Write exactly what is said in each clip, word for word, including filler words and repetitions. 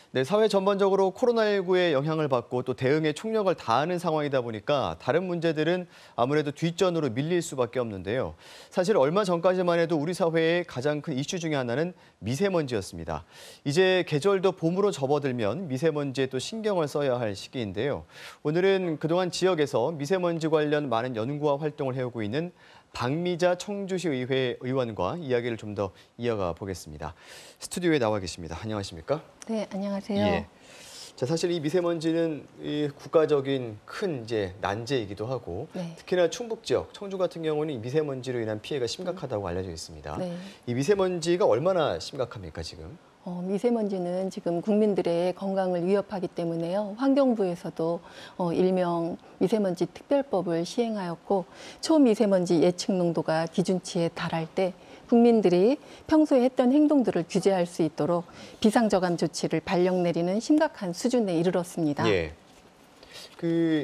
네, 사회 전반적으로 코로나십구의 영향을 받고 또 대응에 총력을 다하는 상황이다 보니까 다른 문제들은 아무래도 뒷전으로 밀릴 수밖에 없는데요. 사실 얼마 전까지만 해도 우리 사회의 가장 큰 이슈 중에 하나는 미세먼지였습니다. 이제 계절도 봄으로 접어들면 미세먼지에 또 신경을 써야 할 시기인데요. 오늘은 그동안 지역에서 미세먼지 관련 많은 연구와 활동을 해오고 있는 박미자 청주시 의회 의원과 이야기를 좀 더 이어가 보겠습니다. 스튜디오에 나와 계십니다. 안녕하십니까? 네, 안녕하세요. 예. 자, 사실 이 미세먼지는 이 국가적인 큰 이제 난제이기도 하고 네. 특히나 충북 지역, 청주 같은 경우는 이 미세먼지로 인한 피해가 심각하다고 알려져 있습니다. 네. 이 미세먼지가 얼마나 심각합니까, 지금? 어, 미세먼지는 지금 국민들의 건강을 위협하기 때문에요. 환경부에서도 어, 일명 미세먼지 특별법을 시행하였고 초미세먼지 예측 농도가 기준치에 달할 때 국민들이 평소에 했던 행동들을 규제할 수 있도록 비상저감 조치를 발령 내리는 심각한 수준에 이르렀습니다. 예. 그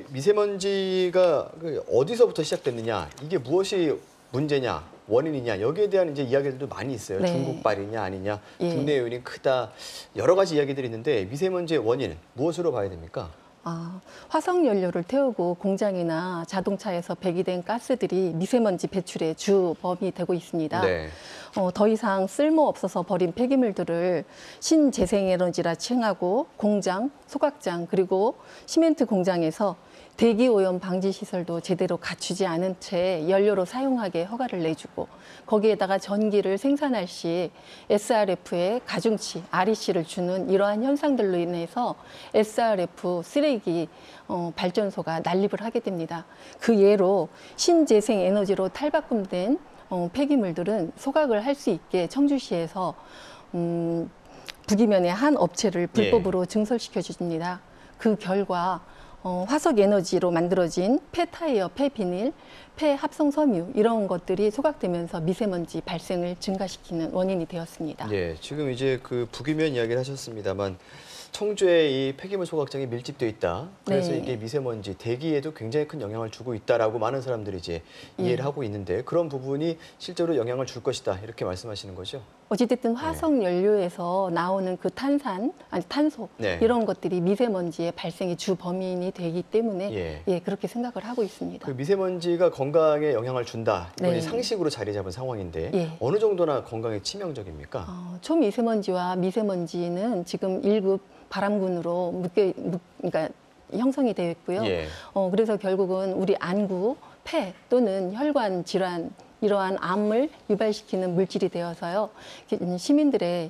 미세먼지가 그 어디서부터 시작됐느냐, 이게 무엇이 문제냐, 원인이냐, 여기에 대한 이제 이야기들도 많이 있어요. 네. 중국발이냐 아니냐, 예. 국내 요인이 크다, 여러 가지 이야기들이 있는데 미세먼지의 원인 무엇으로 봐야 됩니까? 아, 화석 연료를 태우고 공장이나 자동차에서 배기된 가스들이 미세먼지 배출의 주 범위 되고 있습니다. 네. 어, 더 이상 쓸모없어서 버린 폐기물들을 신재생에너지라 칭하고 공장, 소각장, 그리고 시멘트 공장에서 대기오염 방지 시설도 제대로 갖추지 않은 채 연료로 사용하게 허가를 내주고 거기에다가 전기를 생산할 시 에스알에프에 가중치, 알이씨를 주는 이러한 현상들로 인해서 에스알에프 쓰레기 어, 발전소가 난립을 하게 됩니다. 그 예로 신재생 에너지로 탈바꿈된 어, 폐기물들은 소각을 할 수 있게 청주시에서 음, 부기면의 한 업체를 불법으로 예. 증설시켜 줍니다. 그 결과 어, 화석 에너지로 만들어진 폐타이어, 폐비닐, 폐합성 섬유 이런 것들이 소각되면서 미세먼지 발생을 증가시키는 원인이 되었습니다. 예, 지금 이제 그 부기면 이야기를 하셨습니다만 청주에 이 폐기물 소각장이 밀집돼 있다. 그래서 네. 이게 미세먼지 대기에도 굉장히 큰 영향을 주고 있다라고 많은 사람들이 이제 이해를 예. 하고 있는데 그런 부분이 실제로 영향을 줄 것이다 이렇게 말씀하시는 거죠? 어찌됐든 화석 연료에서 나오는 그 탄산, 아니 탄소 네. 이런 것들이 미세먼지의 발생의 주 범인이 되기 때문에 예. 예, 그렇게 생각을 하고 있습니다. 그 미세먼지가 건강에 영향을 준다. 이건 네. 상식으로 자리 잡은 상황인데 예. 어느 정도나 건강에 치명적입니까? 어, 초미세먼지와 미세먼지는 지금 일 급 바람군으로 묶여, 묶, 그러니까 형성이 되어 있고요. 예. 어, 그래서 결국은 우리 안구, 폐 또는 혈관 질환 이러한 암을 유발시키는 물질이 되어서요. 시민들의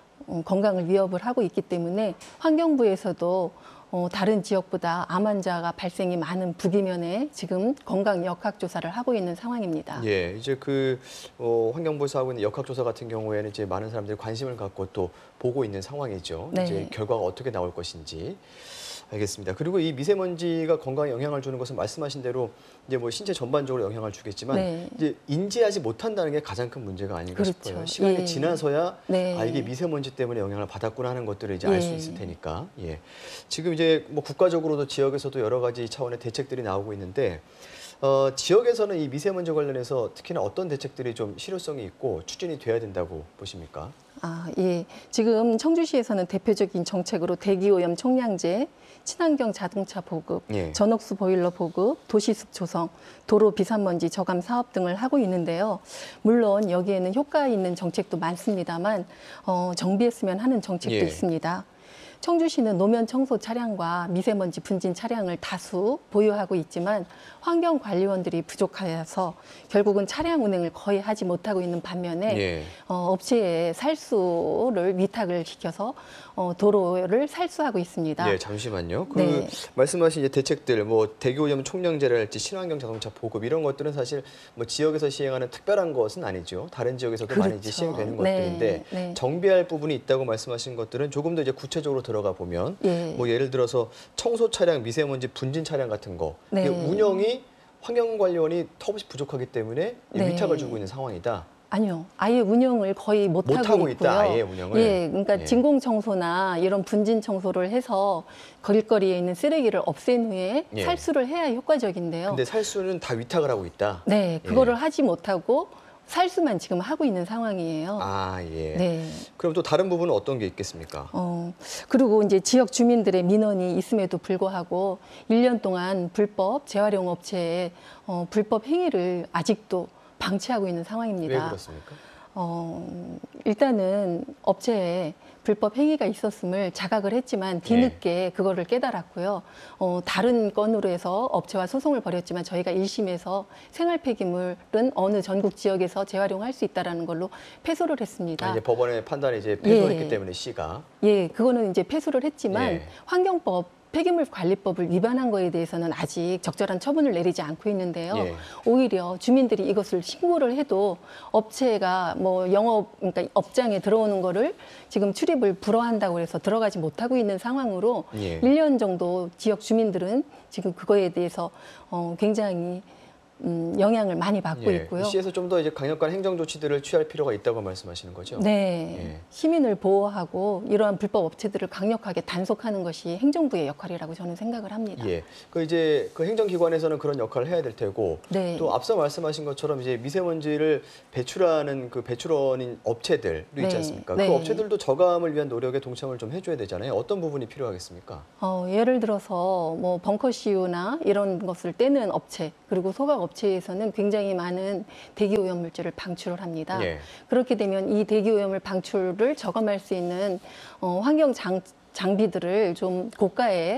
건강을 위협을 하고 있기 때문에 환경부에서도 어, 다른 지역보다 암 환자가 발생이 많은 부기면에 지금 건강 역학조사를 하고 있는 상황입니다. 예, 이제 그 어, 환경부에서 하고 있는 역학조사 같은 경우에는 이제 많은 사람들이 관심을 갖고 또 보고 있는 상황이죠. 네. 이제 결과가 어떻게 나올 것인지. 알겠습니다. 그리고 이 미세먼지가 건강에 영향을 주는 것은 말씀하신 대로 이제 뭐 신체 전반적으로 영향을 주겠지만 네. 이제 인지하지 못한다는 게 가장 큰 문제가 아닌가 그렇죠. 싶어요. 시간이 예. 지나서야 네. 아 이게 미세먼지 때문에 영향을 받았구나 하는 것들을 이제 알 수 예. 있을 테니까. 예. 지금 이제 뭐 국가적으로도 지역에서도 여러 가지 차원의 대책들이 나오고 있는데 어, 지역에서는 이 미세먼지 관련해서 특히나 어떤 대책들이 좀 실효성이 있고 추진이 돼야 된다고 보십니까? 아, 예. 지금 청주시에서는 대표적인 정책으로 대기오염 총량제, 친환경 자동차 보급, 예. 전옥수 보일러 보급, 도시숲 조성, 도로 비산먼지 저감 사업 등을 하고 있는데요. 물론 여기에는 효과 있는 정책도 많습니다만 어, 정비했으면 하는 정책도 예. 있습니다. 청주시는 노면 청소 차량과 미세먼지 분진 차량을 다수 보유하고 있지만 환경관리원들이 부족하여서 결국은 차량 운행을 거의 하지 못하고 있는 반면에 예. 어, 업체에 살수를 위탁을 시켜서 어, 도로를 살수하고 있습니다. 네, 잠시만요. 그 네. 말씀하신 이제 대책들, 뭐 대기오염 총량제랄지 친환경 자동차 보급 이런 것들은 사실 뭐 지역에서 시행하는 특별한 것은 아니죠. 다른 지역에서도 그렇죠. 많이 이제 시행되는 네, 것들인데 네. 정비할 부분이 있다고 말씀하신 것들은 조금 더 이제 구체적으로 들어가 보면 예. 뭐 예를 들어서 청소 차량, 미세먼지 분진 차량 같은 거 네. 이게 운영이 환경관리원이 턱없이 부족하기 때문에 네. 위탁을 주고 있는 상황이다. 아니요. 아예 운영을 거의 못, 못 하고, 하고 있고요. 있다, 아예 운영을. 예, 그러니까 예. 진공 청소나 이런 분진 청소를 해서 거리거리에 있는 쓰레기를 없앤 후에 예. 살수를 해야 효과적인데요. 근데 살수는 다 위탁을 하고 있다. 네, 예. 그거를 하지 못하고 살수만 지금 하고 있는 상황이에요. 아, 예. 네. 그럼 또 다른 부분은 어떤 게 있겠습니까? 어, 그리고 이제 지역 주민들의 민원이 있음에도 불구하고 일 년 동안 불법 재활용 업체의 어, 불법 행위를 아직도 방치하고 있는 상황입니다. 왜 그렇습니까? 어, 일단은 업체에 불법 행위가 있었음을 자각을 했지만 뒤늦게 그거를 깨달았고요. 어, 다른 건으로 해서 업체와 소송을 벌였지만 저희가 일 심에서 생활 폐기물은 어느 전국 지역에서 재활용할 수 있다라는 걸로 패소를 했습니다. 아, 이제 법원의 판단이 이제 패소했기 예. 때문에 C가 예, 그거는 이제 패소를 했지만 예. 환경법 폐기물 관리법을 위반한 거에 대해서는 아직 적절한 처분을 내리지 않고 있는데요. 예. 오히려 주민들이 이것을 신고를 해도 업체가 뭐 영업, 그러니까 업장에 들어오는 거를 지금 출입을 불허한다고 해서 들어가지 못하고 있는 상황으로 예. 일 년 정도 지역 주민들은 지금 그거에 대해서 어, 굉장히 음, 영향을 많이 받고 예. 있고요. C에서 좀 더 이제 강력한 행정 조치들을 취할 필요가 있다고 말씀하시는 거죠? 네, 예. 시민을 보호하고 이러한 불법 업체들을 강력하게 단속하는 것이 행정부의 역할이라고 저는 생각을 합니다. 예. 그 이제 그 행정기관에서는 그런 역할을 해야 될 테고 네. 또 앞서 말씀하신 것처럼 이제 미세먼지를 배출하는 그 배출원인 업체들도 있지 네. 않습니까? 네. 그 업체들도 저감을 위한 노력에 동참을 좀 해줘야 되잖아요. 어떤 부분이 필요하겠습니까? 어, 예를 들어서 뭐 벙커시유나 이런 것을 떼는 업체 그리고 소각 업체에서는 굉장히 많은 대기 오염 물질을 방출을 합니다. 예. 그렇게 되면 이 대기 오염을 방출을 저감할 수 있는 어, 환경 장 장비들을 좀 고가의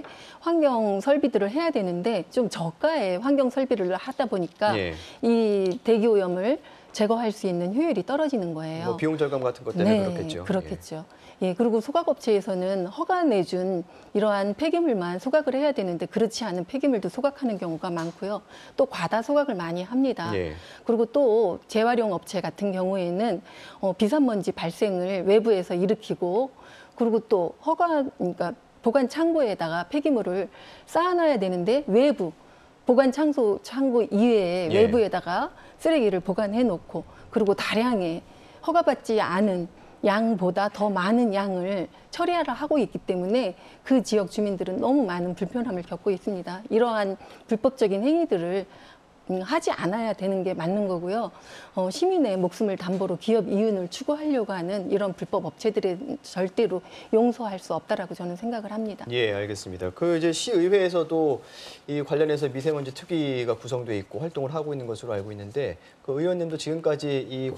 환경 설비들을 해야 되는데 좀 저가의 환경 설비를 하다 보니까 예. 이 대기 오염을 제거할 수 있는 효율이 떨어지는 거예요. 뭐 비용 절감 같은 것 때문에 네, 그렇겠죠. 그렇겠죠. 예, 그리고 소각업체에서는 허가 내준 이러한 폐기물만 소각을 해야 되는데 그렇지 않은 폐기물도 소각하는 경우가 많고요. 또 과다 소각을 많이 합니다. 예. 그리고 또 재활용 업체 같은 경우에는 어, 비산먼지 발생을 외부에서 일으키고 그리고 또 허가, 그러니까 보관 창고에다가 폐기물을 쌓아놔야 되는데 외부 보관 창소 창고 이외에 예. 외부에다가 쓰레기를 보관해 놓고 그리고 다량의 허가받지 않은 양보다 더 많은 양을 처리하라 하고 있기 때문에 그 지역 주민들은 너무 많은 불편함을 겪고 있습니다. 이러한 불법적인 행위들을 음, 하지 않아야 되는 게 맞는 거고요. 어, 시민의 목숨을 담보로 기업 이윤을 추구하려고 하는 이런 불법 업체들에 절대로 용서할 수 없다라고 저는 생각을 합니다. 예, 알겠습니다. 그 이제 시의회에서도 이 관련해서 미세먼지 특위가 구성돼 있고 활동을 하고 있는 것으로 알고 있는데 그 의원님도 지금까지 이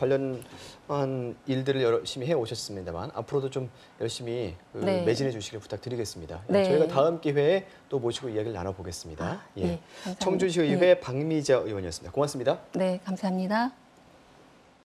관련한 일들을 열심히 해 오셨습니다만 앞으로도 좀 열심히 그 네. 매진해 주시길 부탁드리겠습니다. 네. 저희가 다음 기회에 또 모시고 이야기를 나눠보겠습니다. 아, 예. 네, 감사합니다. 청주시의회 박미자 의원이었습니다. 고맙습니다. 네, 감사합니다.